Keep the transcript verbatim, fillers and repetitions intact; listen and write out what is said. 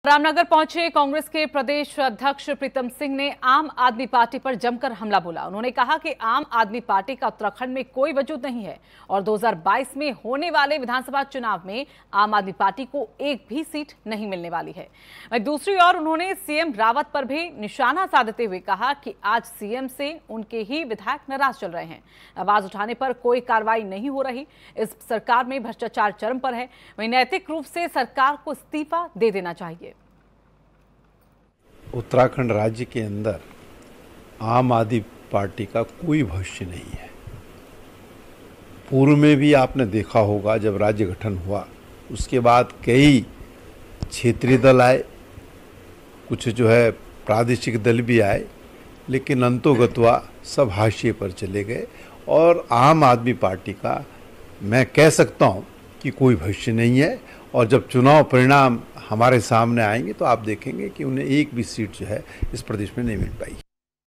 रामनगर पहुंचे कांग्रेस के प्रदेश अध्यक्ष प्रीतम सिंह ने आम आदमी पार्टी पर जमकर हमला बोला। उन्होंने कहा कि आम आदमी पार्टी का उत्तराखंड में कोई वजूद नहीं है और दो हज़ार बाईस में होने वाले विधानसभा चुनाव में आम आदमी पार्टी को एक भी सीट नहीं मिलने वाली है। वहीं दूसरी ओर उन्होंने सीएम रावत पर भी निशाना साधते हुए कहा कि आज सीएम से उनके ही विधायक नाराज चल रहे हैं। आवाज उठाने पर कोई कार्रवाई नहीं हो रही। इस सरकार में भ्रष्टाचार चरम पर है। वहीं नैतिक रूप से सरकार को इस्तीफा दे देना चाहिए। उत्तराखंड राज्य के अंदर आम आदमी पार्टी का कोई भविष्य नहीं है। पूर्व में भी आपने देखा होगा, जब राज्य गठन हुआ उसके बाद कई क्षेत्रीय दल आए, कुछ जो है प्रादेशिक दल भी आए, लेकिन अंतोगत्वा सब हाशिए पर चले गए और आम आदमी पार्टी का मैं कह सकता हूं कि कोई भविष्य नहीं है। और जब चुनाव परिणाम हमारे सामने आएंगे तो आप देखेंगे कि उन्हें एक भी सीट जो है इस प्रदेश में नहीं मिल पाई।